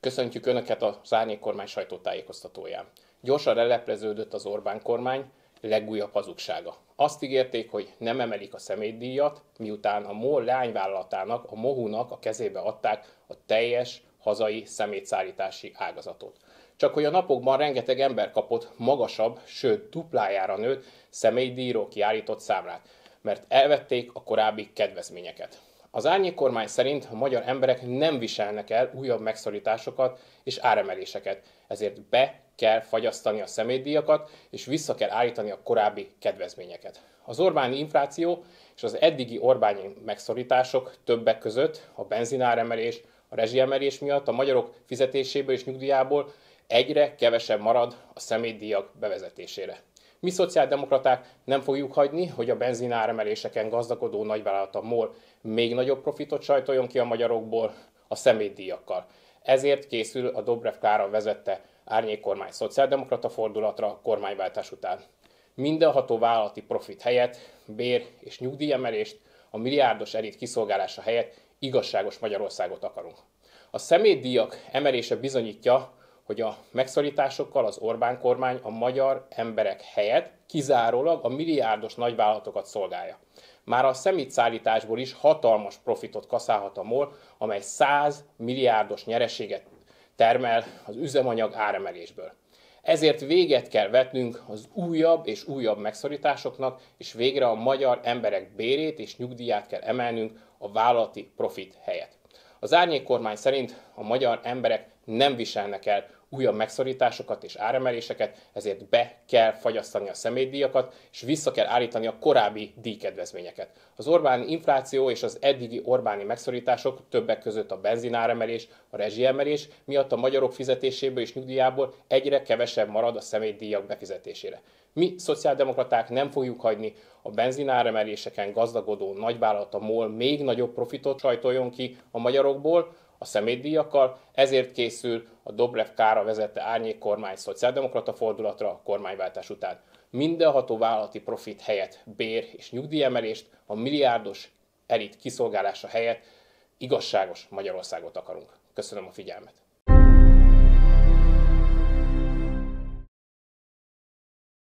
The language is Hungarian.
Köszöntjük Önöket az Árnyék-kormány sajtótájékoztatóján. Gyorsan lelepleződött az Orbán kormány legújabb hazugsága. Azt ígérték, hogy nem emelik a személydíjat, miután a MOL leányvállalatának, a MOHU-nak a kezébe adták a teljes hazai szemétszállítási ágazatot. Csak hogy a napokban rengeteg ember kapott magasabb, sőt duplájára nőtt személydíjról kiállított számlát, mert elvették a korábbi kedvezményeket. Az árnyékkormány szerint a magyar emberek nem viselnek el újabb megszorításokat és áremeléseket, ezért be kell fagyasztani a személydíjakat, és vissza kell állítani a korábbi kedvezményeket. Az Orbáni infláció és az eddigi Orbáni megszorítások többek között a benzináremelés, a rezsiemelés miatt a magyarok fizetéséből és nyugdíjából egyre kevesebb marad a személydíjak bevezetésére. Mi szociáldemokraták nem fogjuk hagyni, hogy a benzináremeléseken gazdagodó nagyvállalat a MOL még nagyobb profitot sajtoljon ki a magyarokból a személydíjakkal. Ezért készül a Dobrev Klára vezette árnyékkormány szociáldemokrata fordulatra a kormányváltás után. Mindenható vállalati profit helyett, bér- és nyugdíjemelést, a milliárdos elit kiszolgálása helyett igazságos Magyarországot akarunk. A személydíjak emelése bizonyítja, hogy a megszorításokkal az Orbán kormány a magyar emberek helyett kizárólag a milliárdos nagyvállalatokat szolgálja. Már a szemétszállításból is hatalmas profitot kaszálhat a MOL, amely 100 milliárdos nyereséget termel az üzemanyag áremelésből. Ezért véget kell vetnünk az újabb és újabb megszorításoknak, és végre a magyar emberek bérét és nyugdíját kell emelnünk a vállalati profit helyett. Az árnyékkormány szerint a magyar emberek nem viselnek el újabb megszorításokat és áremeléseket, ezért be kell fagyasztani a személydíjakat, és vissza kell állítani a korábbi díjkedvezményeket. Az Orbáni infláció és az eddigi Orbáni megszorítások, többek között a benzináremelés, a rezsiemelés miatt a magyarok fizetéséből és nyugdíjából egyre kevesebb marad a személydíjak befizetésére. Mi szociáldemokraták nem fogjuk hagyni a benzináremeléseken gazdagodó nagyvállalat a MOL még nagyobb profitot sajtoljon ki a magyarokból a személydíjakkal, ezért készül a Dobrev Klára vezette árnyékkormány szociáldemokrata fordulatra a kormányváltás után. Mindenható vállalati profit helyett bér- és nyugdíjemelést, a milliárdos elit kiszolgálása helyett igazságos Magyarországot akarunk. Köszönöm a figyelmet!